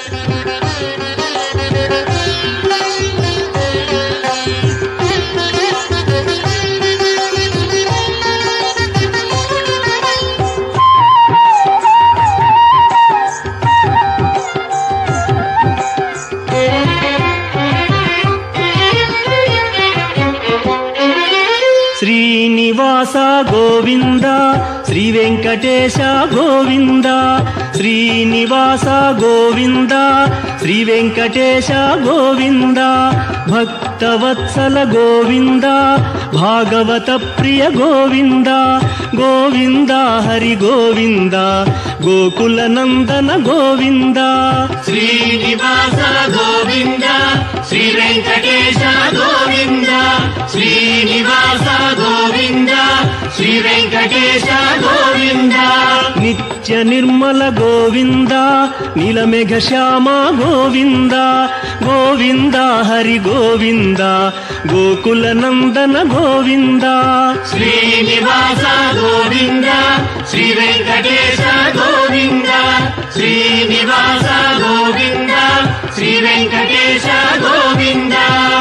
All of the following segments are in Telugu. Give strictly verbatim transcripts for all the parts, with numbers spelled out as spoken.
శ్రీనివాస గోవింద శ్రీ వెంకటేశ గోవింద శ్రీనివాస గోవింద శ్రీ వెంకటేశ గోవింద భక్తవత్సల గోవింద భాగవత ప్రియ గోవింద గోవింద హరి గోవింద గోకుల నందన గోవింద శ్రీనివాస గోవింద శ్రీ వెంకటేశ గోవింద శ్రీనివాస గోవింద శ్రీ వెంకటేశ గోవింద నిత్య నిర్మల గోవింద నీలమేఘ శ్యామ గోవింద గోవింద హరి గోవింద గోకుల నందన గోవింద శ్రీనివాస గోవింద శ్రీ వెంకటేశ గోవింద శ్రీనివాస గోవింద శ్రీ వెంకటేశ గోవింద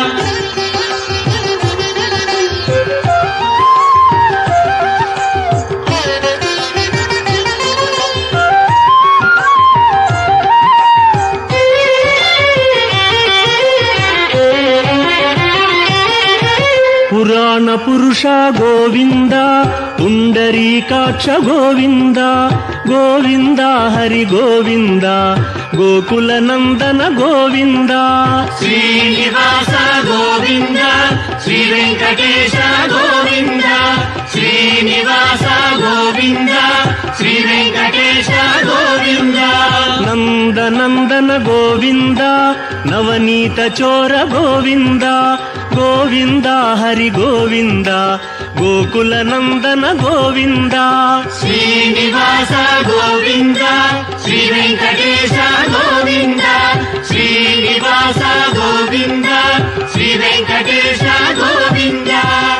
పురాణ పురుష గోవింద పుండరీకాక్ష గోవింద గోవింద హరి గోవింద గోకుల నందన గోవింద శ్రీనివాస గోవింద శ్రీ వెంకటేశ గోవింద శ్రీనివాస గోవింద శ్రీ వెంకటేశ గోవింద నందనందన గోవింద నవనీత చోర గోవింద గోవింద హరి గోవింద గోకుల నందన గోవింద శ్రీనివాస గోవింద శ్రీ వెంకటేశ గోవింద శ్రీనివాస గోవింద శ్రీ వెంకటేశ గోవింద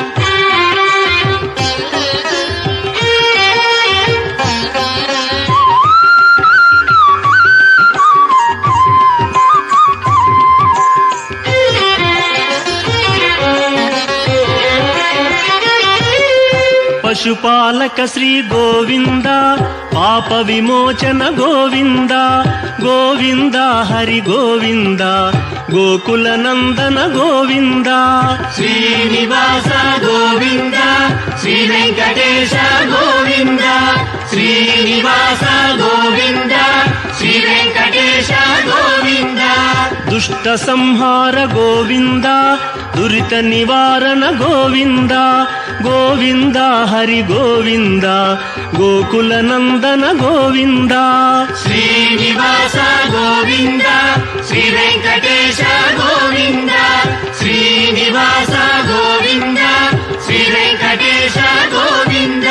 పశుపాలక శ్రీ గోవింద పాప విమోచన గోవింద గోవింద హరి గోవింద గోకుల నందన గోవింద శ్రీనివాస గోవింద శ్రీ వెంకటేశ గోవింద శ్రీనివాస గోవింద శ్రీ వెంకటేశ గోవింద దుష్ట సంహార గోవింద దురిత నివారణ గోవింద గోవింద హరి గోవింద గోకుల నందన గోవింద శ్రీనివాస గోవింద శ్రీ వెంకటేశ గోవింద శ్రీనివాస గోవింద శ్రీ వెంకటేశ గోవింద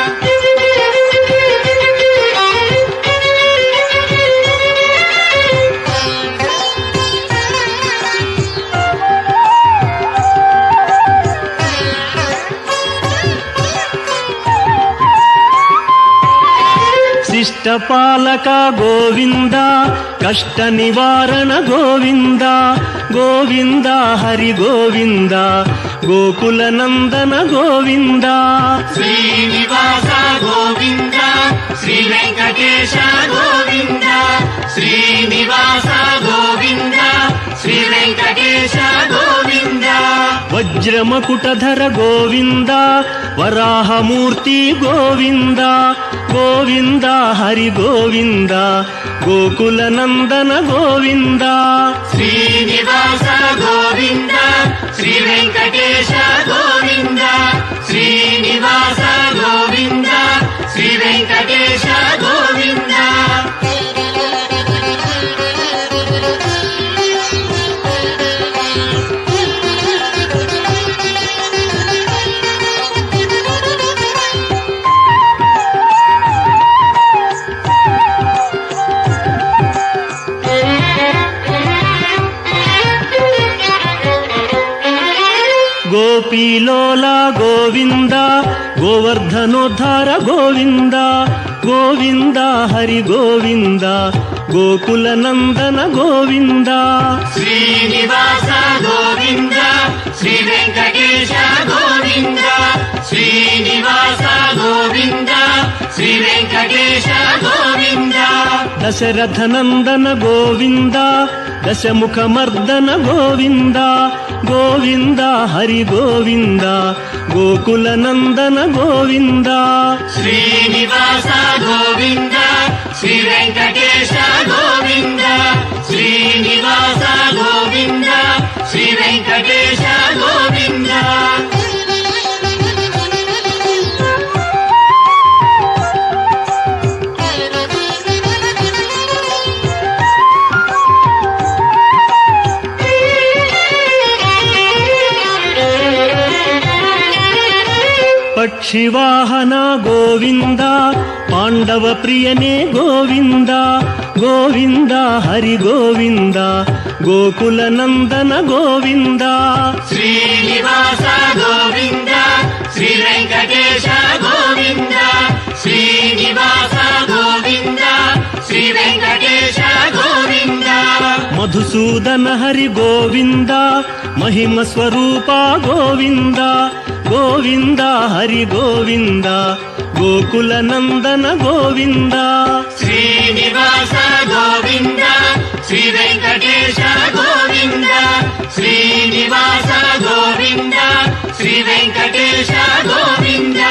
శిష్టపాలక గోవింద కష్ట నివారణ గోవింద గోవింద హరి గోవింద గోకుల నందన గోవింద శ్రీనివాస గోవింద శ్రీ వెంకటేశ గోవింద శ్రీనివాస గోవింద శ్రీ వెంకటేశ గోవింద వజ్రమకుటధర గోవింద వరాహమూర్తి గోవింద గోవింద హరి గోవింద గోకుల నందన గోవింద శ్రీనివాస గోవింద శ్రీ వెంకటేశ గోవింద శ్రీనివాస గోవింద శ్రీ వెంకటేశ గోవింద గోపీలోల గోవింద గోవర్ధనోద్ధార గోవింద గోవింద హరి గోవింద గోకుల నందన గోవింద శ్రీనివాస గోవింద శ్రీ వెంకటేశ గోవింద శ్రీనివాస గోవింద శ్రీ వెంకటేశ గోవింద దశరథ నందన గోవింద దశముఖ మర్దన గోవింద గోవింద హరి గోవింద గోకుల నందన గోవింద శ్రీనివాస గోవింద శ్రీ వెంకటేశ గోవింద శ్రీనివాస గోవింద శ్రీ వెంకటేశ గోవింద పక్షివాహన గోవింద పాండవ ప్రియనే గోవింద గోవింద హరి గోవింద గోకుల నందన గోవింద శ్రీనివాస గోవింద శ్రీ వెంకటేశ గోవింద శ్రీనివాస గోవింద శ్రీ వెంకటేశ గోవింద మధుసూదన హరి గోవింద మహిమ స్వరూప గోవింద గోవింద హరి గోవింద గోకుల నందన గోవింద శ్రీనివాస గోవింద శ్రీ వెంకటేశ గోవింద శ్రీనివాస గోవింద శ్రీ వెంకటేశ గోవింద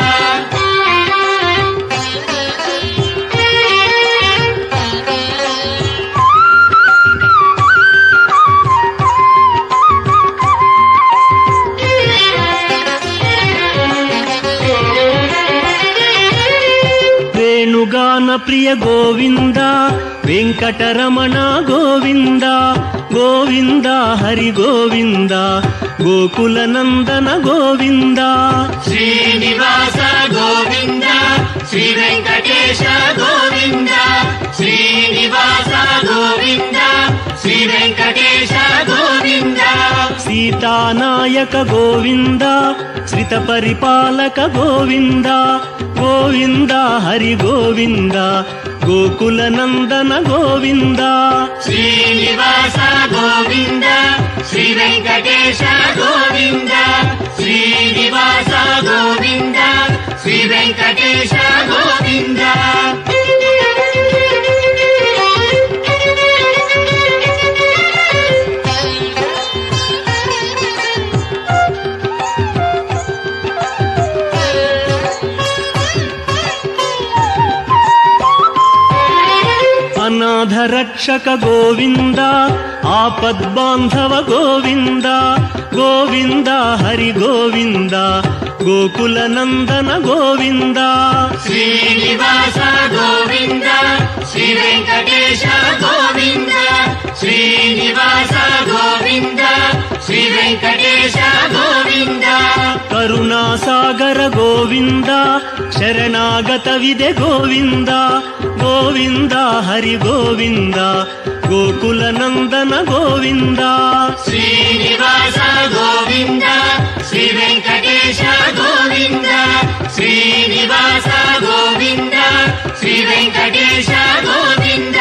వేణుగాన ప్రియ గోవింద వెంకటరమణ గోవింద గోవింద హరి గోవింద గోకుల నందన గోవింద శ్రీనివాస గోవింద శ్రీ వెంకటేశ గోవింద శ్రీనివాస గోవింద శ్రీ వెంకటేశ గోవింద సీతానాయక గోవింద శ్రిత పరిపాలక గోవింద గోవింద హరి గోవింద గోకుల నందన గోవింద శ్రీనివాస గోవింద శ్రీ వెంకటేశ గోవింద శ్రీనివాస గోవింద శ్రీ వెంకటేశ గోవింద అనాథ రక్షక గోవింద ఆపద్బాంధవ గోవింద గోవింద హరి గోవింద గోకుల నందన గోవింద శ్రీనివాస గోవింద శ్రీ వెంకటేశ గోవింద శ్రీనివాస గోవింద శ్రీ వెంకటేశ గోవింద కరుణాసాగర గోవింద శరణాగత విదే గోవింద గోవింద హరి గోవింద గోకుల నందన గోవింద శ్రీనివాస గోవింద శ్రీ వెంకటేశ గోవింద శ్రీనివాస గోవింద శ్రీ వెంకటేశ గోవింద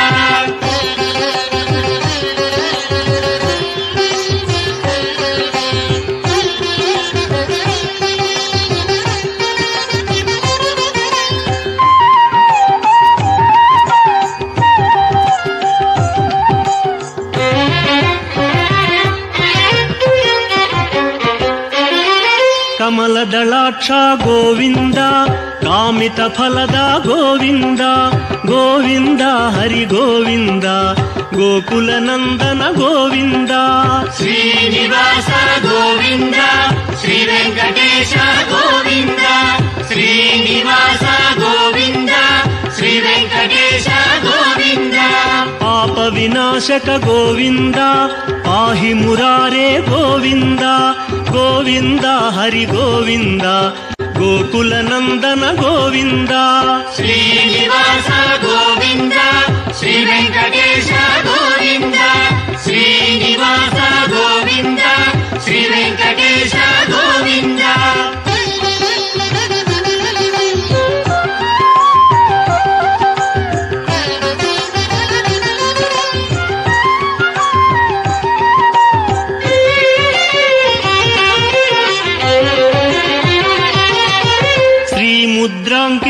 ಕಮಲದಳಾಕ್ಷ ಗೋವಿಂದ ಕಾಮಿತ ಫಲದ ಗೋವಿಂದ ಗೋವಿಂದ ಹರಿ ಗೋವಿಂದ ಗೋಕುಲ ನಂದನ ಗೋವಿಂದ ಶ್ರೀನಿವಾಸ ಗೋವಿಂದ ಶ್ರೀ ವೆಂಕಟೇಶ ಗೋವಿಂದ ಶ್ರೀನಿವಾಸ ಗೋವಿಂದ ಶ್ರೀ ವೆಂಕಟೇಶ ಗೋವಿಂದ ಪಾಪ ವಿನಾಶಕ ಗೋವಿಂದ ಪಾಹಿ ಮುರಾರೇ ಗೋವಿಂದ ಗೋವಿಂದ ಹರಿ ಗೋವಿಂದ ಗೋಕುಲ ನಂದನ ಗೋವಿಂದ ಶ್ರೀನಿವಾಸ ಗೋವಿಂದ ಶ್ರೀ ವೆಂಕಟೇಶ ಗೋವಿಂದ ಶ್ರೀನಿವಾಸ ಗೋವಿಂದ ಶ್ರೀ ವೆಂಕಟೇಶ ಗೋವಿಂದ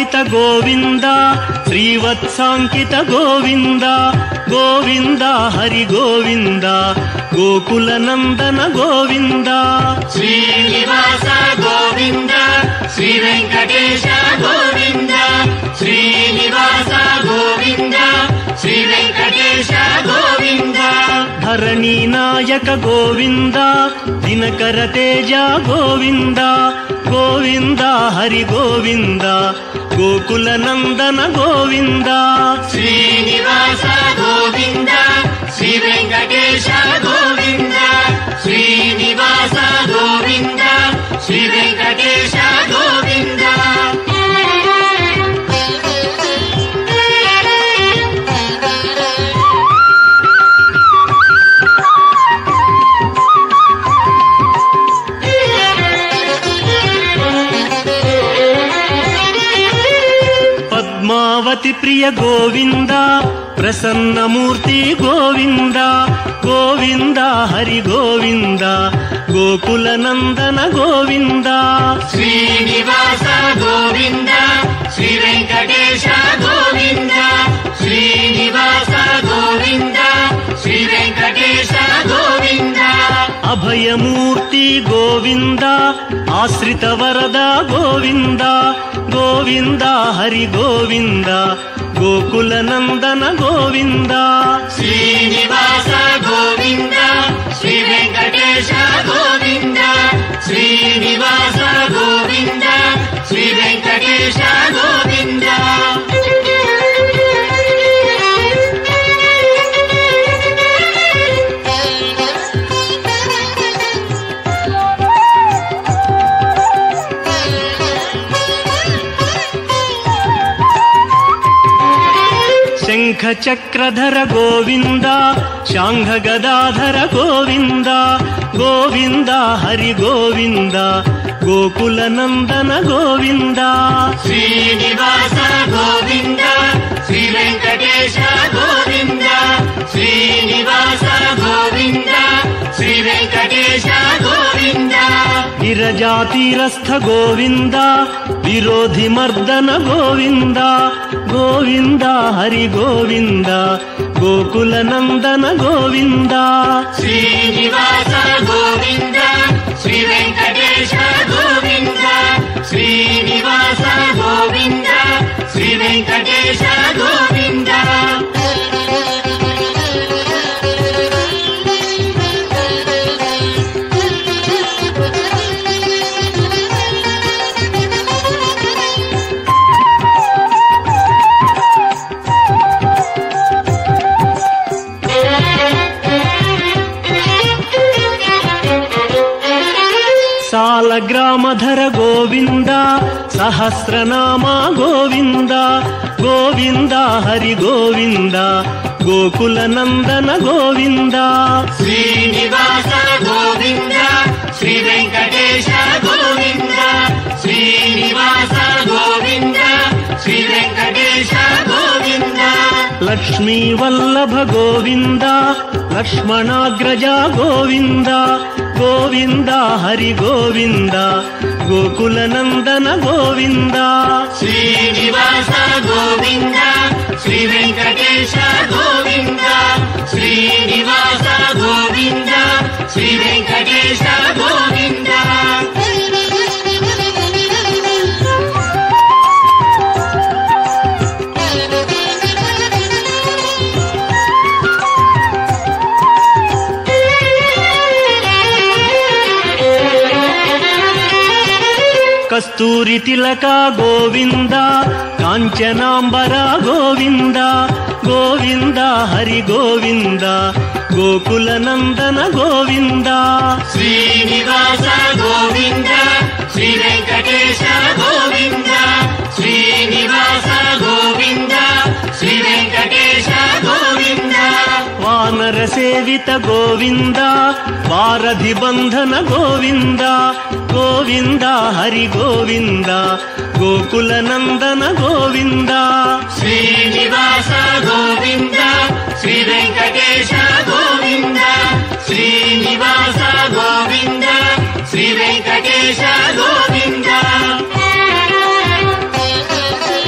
ಗೋಪಿಕಾಲೋಲಿತ ಗೋವಿಂದ ಶ್ರೀವತ್ಸಾಂಕಿತ ಗೋವಿಂದ ಗೋವಿಂದ ಹರಿ ಗೋವಿಂದ ಗೋಕುಲ ನಂದನ ಗೋವಿಂದ ಶ್ರೀನಿವಾಸ ಗೋವಿಂದ ಶ್ರೀ ವೆಂಕಟೇಶ ಗೋವಿಂದ ಶ್ರೀನಿವಾಸ ಗೋವಿಂದ ಶ್ರೀ ವೆಂಕಟೇಶ ಗೋವಿಂದ ಧರಣಿ ನಾಯಕ ಗೋವಿಂದ ದಿನಕರ ತೇಜ ಗೋವಿಂದ ಗೋವಿಂದ ಹರಿ ಗೋವಿಂದ ಗೋಕುಲ ನಂದನ ಗೋವಿಂದ ಶ್ರೀನಿವಾಸ ಗೋವಿಂದ ಶ್ರೀ ವೆಂಕಟೇಶ ಗೋವಿಂದ ಶ್ರೀನಿವಾಸ ಗೋವಿಂದ ಶ್ರೀ ವೆಂಕಟೇಶ ಗೋವಿಂದ ಪದ್ಮಾವತಿ ಪ್ರಿಯ ಗೋವಿಂದ ಪ್ರಸನ್ನ ಮೂರ್ತಿ ಗೋವಿಂದ ಗೋವಿಂದ ಹರಿ ಗೋವಿಂದ ಗೋಕುಲ ನಂದನ ಗೋವಿಂದ ಶ್ರೀನಿವಾಸ ಗೋವಿಂದ ಶ್ರೀ ವೆಂಕಟೇಶ ಗೋವಿಂದ ಶ್ರೀನಿವಾಸ ಗೋವಿಂದ ಶ್ರೀ ವೆಂಕಟೇಶ ಗೋವಿಂದ ಅಭಯಮೂರ್ತಿ ಗೋವಿಂದ ಆಶ್ರಿತ ವರದ ಗೋವಿಂದ ಗೋವಿಂದ ಹರಿ ಗೋವಿಂದ ಗೋಕುಲ ನಂದನ ಗೋವಿಂದ ಶ್ರೀನಿವಾಸ ಗೋವಿಂದ ಶ್ರೀ ವೆಂಕಟೇಶ ಗೋವಿಂದ ಶ್ರೀನಿವಾಸ ಗೋವಿಂದ ಶ್ರೀ ವೆಂಕಟೇಶ ಗೋವಿಂದ ಶಂಖ ಚಕ್ರಧರ ಗೋವಿಂದ ಶಾಂಘ ಗದಾಧರ ಗೋವಿಂದ ಗೋವಿಂದ ಹರಿ ಗೋವಿಂದ ಗೋಕುಲ ನಂದನ ಗೋವಿಂದ ಶ್ರೀನಿವಾಸ ಗೋವಿಂದ ಶ್ರೀ ವೆಂಕಟೇಶ ಗೋವಿಂದ ಶ್ರೀನಿವಾಸ ಗೋವಿಂದ ಶ್ರೀ ವೆಂಕಟೇಶ ಗೋವಿಂದ ವಿರಜಾತೀರಸ್ಥ ಗೋವಿಂದ ವಿರೋಧಿ ಮರ್ದನ ಗೋವಿಂದ ಗೋವಿಂದ ಹರಿ ಗೋವಿಂದ ಗೋಕುಲ ನಂದನ ಗೋವಿಂದ ಶ್ರೀನಿವಾಸ ಗೋವಿಂದ ಶ್ರೀ ವೆಂಕಟೇಶ ಗೋವಿಂದ ಶ್ರೀನಿವಾಸ ಗೋವಿಂದ ಶ್ರೀ ವೆಂಕಟೇಶ ಗೋವಿಂದ ಸಾಲಗ್ರಾಮಧರ ಗೋವಿಂದ ಸಹಸ್ರನಾಮ ಗೋವಿಂದ ಗೋವಿಂದ ಹರಿ ಗೋವಿಂದ ಗೋಕುಲ ನಂದನ ಗೋವಿಂದ ಶ್ರೀನಿವಾಸ ಗೋವಿಂದ ಶ್ರೀ ವೆಂಕಟೇಶ ಗೋವಿಂದ ಶ್ರೀನಿವಾಸ ಗೋವಿಂದ ಶ್ರೀ ವೆಂಕಟೇಶ ಗೋವಿಂದ ಲಕ್ಷ್ಮೀ ವಲ್ಲಭ ಗೋವಿಂದ ಲಕ್ಷ್ಮಣಾಗ್ರಜ ಗೋವಿಂದ ಗೋವಿಂದ ಹರಿ ಗೋವಿಂದ ಗೋಕುಲ ನಂದನ ಗೋವಿಂದ ಶ್ರೀನಿವಾಸ ಗೋವಿಂದ ಶ್ರೀ ವೆಂಕಟೇಶ ಗೋವಿಂದ ಶ್ರೀನಿವಾಸ ಗೋವಿಂದ ಶ್ರೀ ವೆಂಕಟೇಶ ಗೋವಿಂದ ಕಸ್ತೂರಿ ತಿಲಕ ಗೋವಿಂದ ಕಾಂಚನಾಂಬರ ಗೋವಿಂದ ಗೋವಿಂದ ಹರಿ ಗೋವಿಂದ ಗೋಕುಲ ನಂದನ ಗೋವಿಂದ ಶ್ರೀನಿವಾಸ ಗೋವಿಂದ ಶ್ರೀ ವೆಂಕಟೇಶ ಗೋವಿಂದ ಶ್ರೀನಿವಾಸ ಗೋವಿಂದ ಶ್ರೀ ವೆಂಕಟೇಶ ಗೋವಿಂದ ವಾನರ ಸೇವಿತ ಗೋವಿಂದ ವಾರಧಿ ಬಂಧನ ಗೋವಿಂದ ಗೋವಿಂದ ಹರಿ ಗೋವಿಂದ ಗೋಕುಲ ನಂದನ ಗೋವಿಂದ ಶ್ರೀನಿವಾಸ ಗೋವಿಂದ ಶ್ರೀ ವೆಂಕಟೇಶ ಗೋವಿಂದ ಶ್ರೀನಿವಾಸ ಗೋವಿಂದ ಶ್ರೀ ವೆಂಕಟೇಶ ಗೋವಿಂದ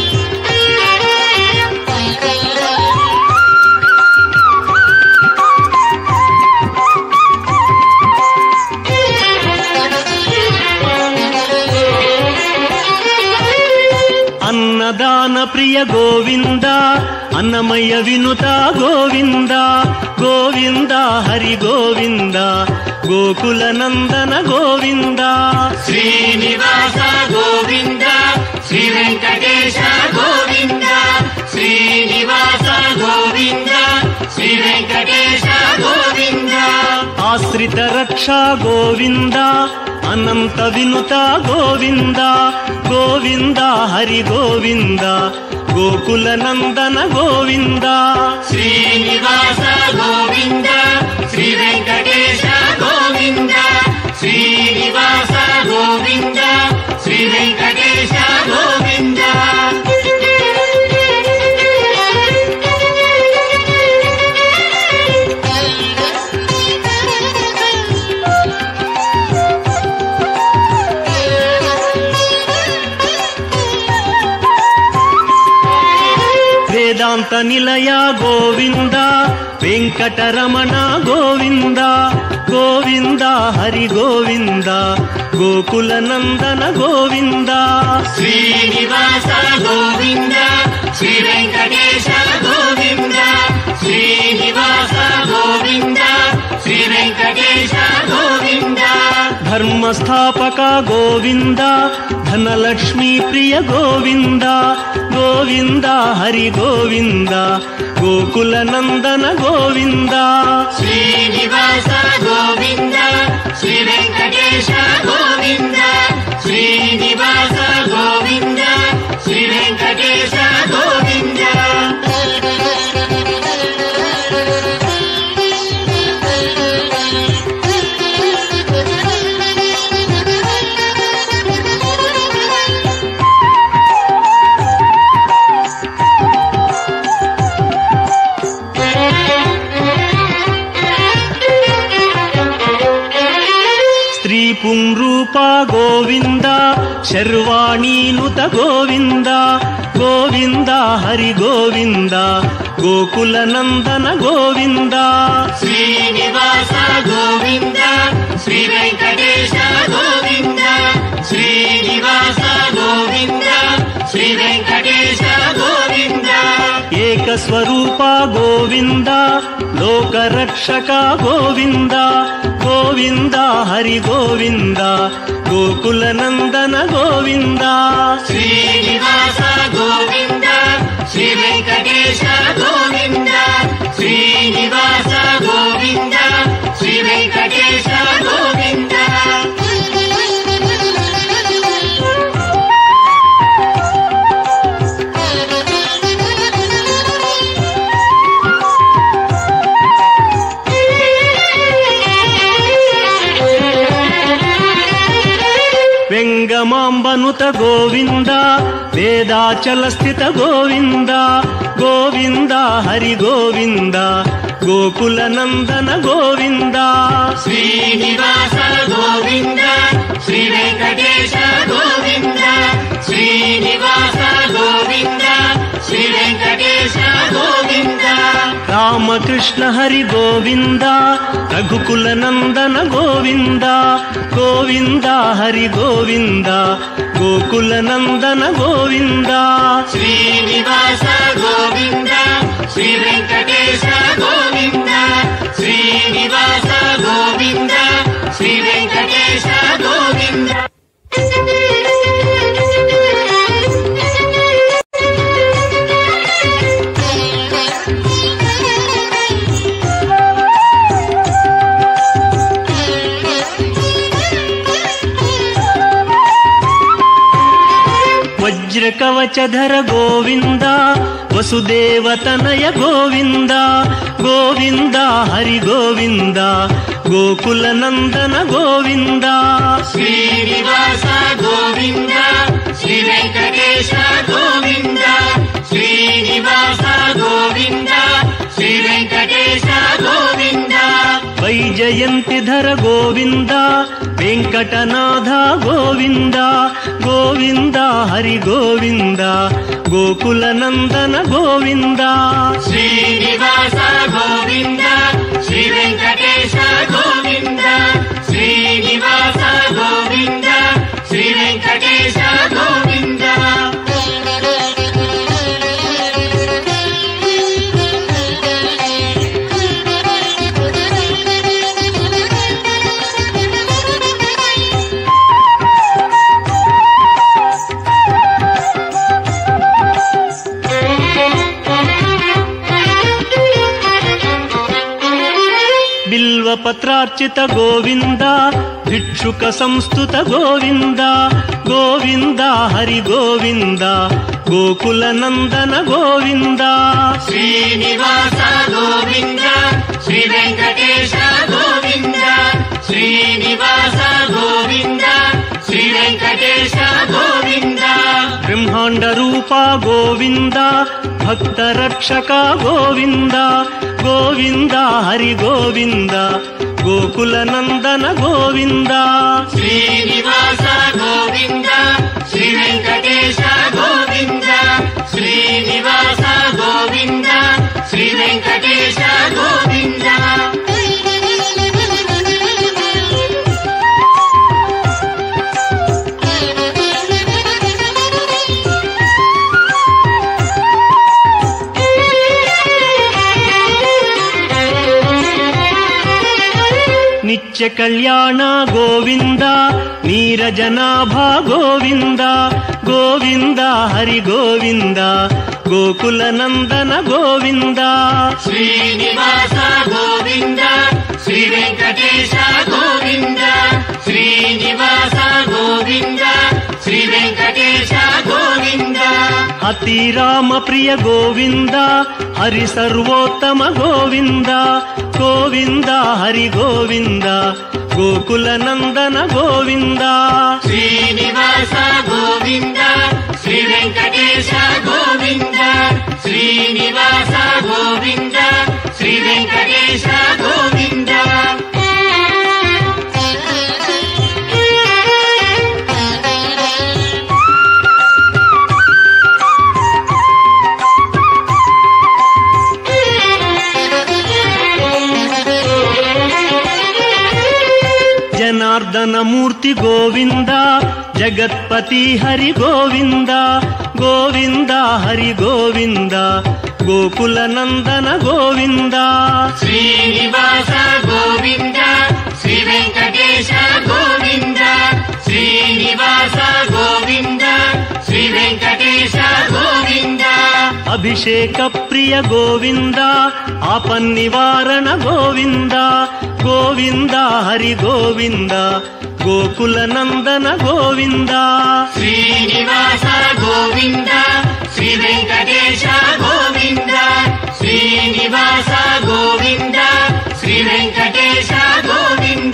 ప్రియ గోవింద అన్నమయ్య వినుత గోవింద గోవింద హరి గోవింద గోకుల నందన గోవింద శ్రీనివాస గోవింద శ్రీ వెంకటేశ గోవింద శ్రీనివాస గోవింద శ్రీ వెంకటేశ గోవింద ఆశ్రిత రక్ష గోవింద అనంత వినుత గోవింద గోవింద హరి గోవింద గోకుల నందన గోవింద శ్రీనివాస గోవింద శ్రీ వెంకటేశ గోవింద శ్రీనివాస గోవింద శ్రీ వెంకటేశ గోవింద వేదాంత నిలయ గోవింద వెంకటరమణ గోవింద గోవింద హరి గోవింద గోకుల నందన గోవింద శ్రీనివాస గోవింద శ్రీ వెంకటేశ గోవింద శ్రీనివాస గోవింద శ్రీ వెంకటేశ గోవింద ధర్మస్థాపక గోవింద ధనలక్ష్మీ ప్రియ గోవింద గోవింద హరి గోవింద గోకుల నందన గోవింద శ్రీనివాస గోవింద శ్రీ వెంకటేశ గోవింద శ్రీనివాస గోవింద శ్రీ వెంకటేశ గోవింద పుంరూప గోవింద శర్వాణీనుత గోవింద గోవింద హరి గోవింద గోకుల నందన గోవింద శ్రీనివాస గోవింద శ్రీ వెంకటేశ గోవింద శ్రీనివాస గోవింద శ్రీ వెంకటేశ గోవింద ఏకస్వరూప గోవింద లోకరక్షక గోవింద గోవింద హరి గోవింద గోకుల నందన గోవింద శ్రీనివాస గోవింద శ్రీ వెంకటేశ గోవింద శ్రీనివాస గోవింద శ్రీ వెంకటేశ గోవింద వెంగమాంబనుత గోవింద వేదాచల స్థిత గోవింద గోవింద హరి గోవింద గోకుల నందన గోవింద శ్రీనివాస గోవింద శ్రీ వెంకటేశ గోవింద శ్రీనివాస గోవింద శ్రీ వెంకటేశ గోవింద రామకృష్ణ హరి గోవింద రఘుకుల నందన గోవింద గోవింద హరి గోవింద గోకుల నందన గోవింద శ్రీనివాస గోవింద శ్రీ వెంకటేశ గోవింద శ్రీనివాస గోవింద శ్రీ వెంకటేశ గోవింద వజ్రకవచధర గోవింద వసుదేవతనయ గోవింద గోవింద హరి గోవింద గోకుల నందన గోవింద శ్రీనివాస గోవింద శ్రీ వెంకటేశ గోవింద శ్రీనివాస గోవింద శ్రీ వెంకటేశ గోవింద వైజయంతిధర గోవింద వెంకటనాథ గోవింద గోవింద హరి గోవింద గోకుల నందన గోవింద శ్రీనివాస గోవింద శ్రీ వెంకటేశ గోవింద శ్రీనివాస గోవింద శ్రీ వెంకటేశ గోవింద బిల్వపత్రార్చిత గోవింద భిక్షుక సంస్తుత గోవింద గోవింద హరి గోవింద గోకుల నందన గోవింద శ్రీనివాస గోవింద శ్రీ వెంకటేశ గోవింద శ్రీనివాస గోవింద శ్రీ వెంకటేశ గోవింద బ్రహ్మాండ రూప గోవింద భక్త రక్షక గోవింద గోవింద హరి గోవింద గోకుల నందన గోవింద శ్రీనివాస గోవింద శ్రీ వెంకటేశ గోవింద శ్రీనివాస గోవింద శ్రీ వెంకటేశ గోవింద నిత్య కళ్యాణ గోవింద నీరజనాభ గోవింద గోవింద హరి గోవింద గోకుల నందన గోవింద శ్రీనివాస గోవింద శ్రీ వెంకటేశ గోవింద శ్రీనివాస గోవింద శ్రీ వెంకటేశ గోవింద అతి రామ ప్రియ గోవింద హరి సర్వోత్తమ గోవింద గోవింద హరి గోవింద గోకుల నందన గోవింద శ్రీనివాస గోవింద శ్రీ వెంకటేశ గోవింద శ్రీనివాస గోవింద శ్రీ వెంకటేశ గోవింద జనార్దన మూర్తి గోవింద జగత్పతి హరి గోవింద గోవింద హరి గోవింద గోకుల నందన గోవింద శ్రీనివాస గోవింద శ్రీ వెంకటేశ గోవింద శ్రీనివాస గోవింద శ్రీ వెంకటేశ గోవింద అభిషేక ప్రియ గోవింద ఆపన్నివారణ గోవింద గోవింద హరి గోవింద గోకుల నందన గోవింద శ్రీనివాస గోవింద శ్రీ వెంకటేశ గోవింద శ్రీనివాస గోవింద శ్రీ వెంకటేశ గోవింద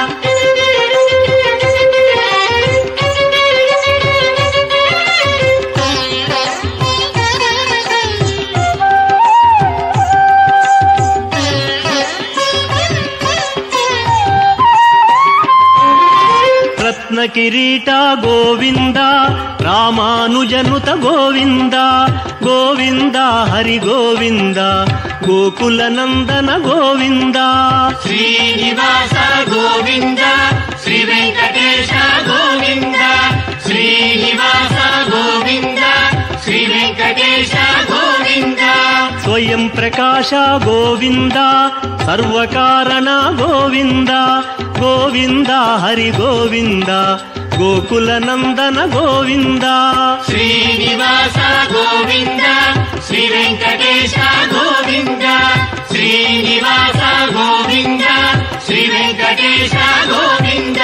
రత్న కిరీట గోవింద రామానుజనుత గోవింద గోవింద హరి గోవింద గోకుల నందన గోవింద శ్రీనివాస గోవింద శ్రీ వెంకటేశ గోవింద శ్రీనివాస గోవింద శ్రీ వెంకటేశ గోవింద స్వయం ప్రకాశ గోవింద సర్వకారణ గోవింద గోవింద హరి గోవింద గోకుల నందన గోవింద శ్రీనివాస గోవింద శ్రీ వెంకటేశ గోవింద శ్రీనివాస గోవింద శ్రీ వెంకటేశ గోవింద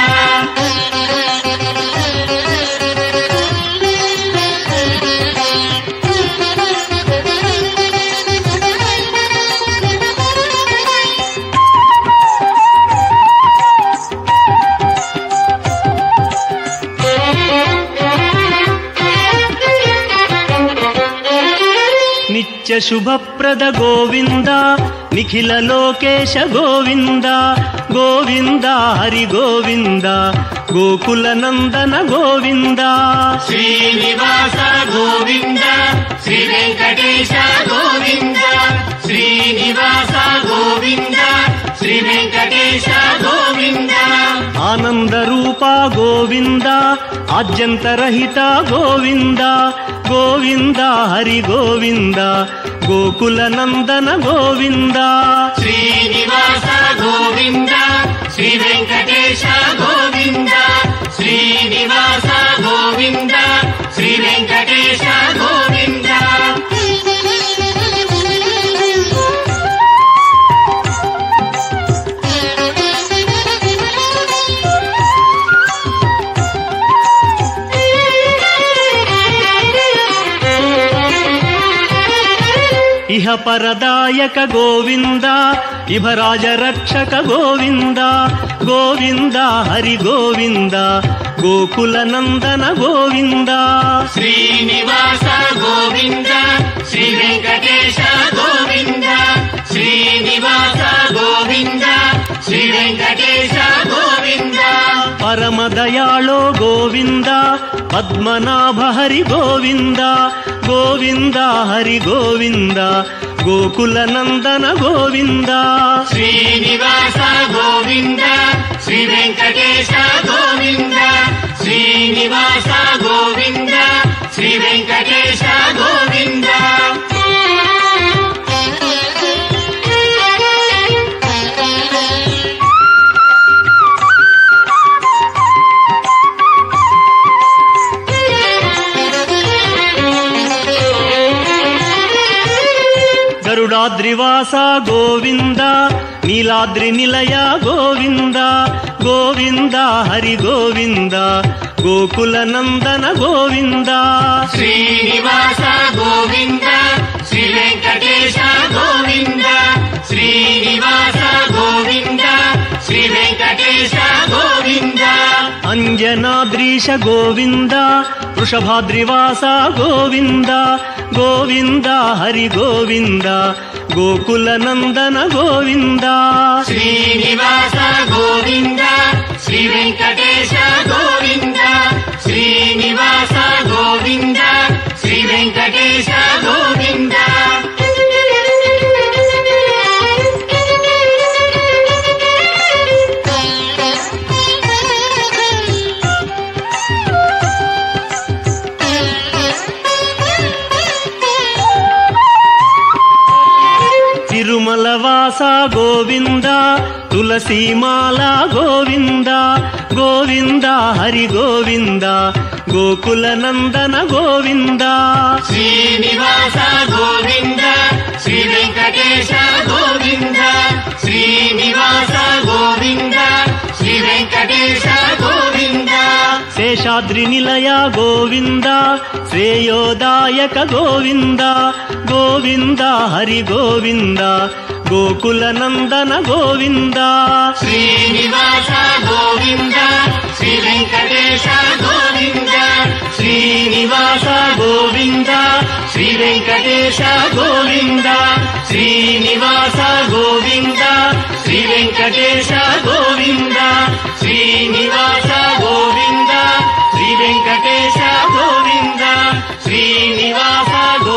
నిత్య శుభప్రద గోవింద నిఖిల లోకేశ గోవింద గోవింద హరి గోవింద గోకుల నందన గోవింద శ్రీనివాస గోవింద శ్రీ వెంకటేశ గోవింద శ్రీనివాస గోవింద శ్రీ వెంకటేశ గోవింద ఆనంద రూప గోవింద ఆద్యంతరహిత గోవింద గోవింద హరి గోవింద గోకుల నందన గోవింద శ్రీనివాస గోవింద శ్రీ వెంకటేశ గోవింద శ్రీనివాస గోవింద శ్రీ వెంకటేశ గోవింద ఇహపరదాయక గోవింద ఇభరాజ రక్షక గోవింద గోవింద హరి గోవింద గోకుల నందన గోవింద శ్రీనివాస గోవింద శ్రీ వెంకటేశ గోవింద శ్రీనివాస గోవింద శ్రీ వెంకటేశ గోవింద పరమదయాళో గోవింద పద్మనాభ హరి గోవింద గోవింద హరి గోవింద గోకుల నందన గోవింద శ్రీనివాస గోవింద శ్రీ వెంకటేశ గోవింద శ్రీనివాస గోవింద శ్రీ వెంకటేశ గోవింద గరుడాద్రివాస గోవింద నీలాద్రి నిలయ గోవింద గోవింద హరి గోవింద గోకుల నందన గోవింద శ్రీనివాస గోవింద శ్రీ వెంకటేశ గోవింద శ్రీనివాస గోవింద శ్రీ వెంకటేశ గోవింద అంజనాద్రీశ గోవింద వృషభాద్రివాస గోవింద గోవింద హరి గోవింద గోకుల నందన గోవింద శ్రీనివాస గోవింద శ్రీ వెంకటేశ గోవింద శ్రీనివాస గోవింద శ్రీ వెంకటేశ గోవింద తిరుమలవాస గోవింద తులసీమాల గోవింద గోవింద హరి గోవింద గోకుల నందన గోవింద శ్రీనివాస గోవింద శ్రీ వెంకటేశ గోవింద శ్రీనివాస గోవింద శ్రీ వెంకటేశ గోవింద శేషాద్రి నిలయ గోవింద శ్రేయోదాయక గోవింద గోవింద హరి గోవింద గోకుల నందన గోవింద శ్రీనివాస గోవింద శ్రీ వెంకటేశ గోవింద శ్రీనివాస గోవింద శ్రీ వెంకటేశ గోవింద శ్రీనివాస గోవింద శ్రీ వెంకటేశ గోవింద శ్రీనివాస గోవింద శ్రీ వెంకటేశ గోవింద శ్రీనివాస